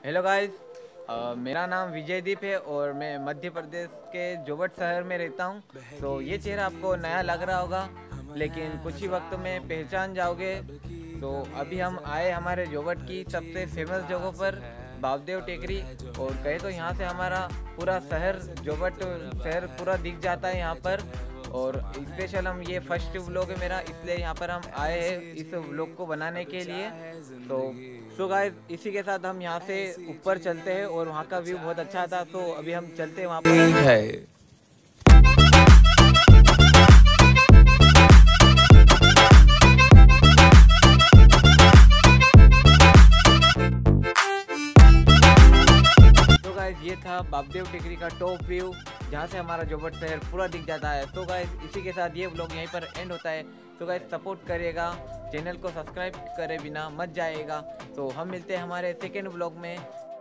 Hello guys. मेरा नाम विजयदीप है और मैं मध्य प्रदेश के जोवट शहर में रहता हूँ। तो ये चेहरा आपको नया लग रहा होगा, लेकिन कुछ ही वक्त में पहचान जाओगे। तो अभी हम आए हमारे जोवट की सबसे फेमस जगह पर, बाबदेव टेकरी। और कहे तो यहाँ से हमारा पूरा शहर, जोवट शहर पूरा दिख जाता है यहाँ पर। और स्पेशल हम ये फर्स्ट व्लॉग है मेरा, इसलिए यहाँ पर हम आए हैं इस व्लॉग को बनाने के लिए। तो गाइस, इसी के साथ हम यहाँ से ऊपर चलते हैं और वहाँ का व्यू बहुत अच्छा था। तो अभी हम चलते हैं वहाँ पर है। तो गाइस, ये था बाबदेव टेकरी का टॉप व्यू, जहाँ से हमारा जोवट शहर पूरा दिख जाता है। तो गाइस, इसी के साथ ये व्लॉग यहीं पर एंड होता है। तो गाइस, सपोर्ट करिएगा, चैनल को सब्सक्राइब करे बिना मत जाइएगा। तो हम मिलते हैं हमारे सेकेंड व्लॉग में।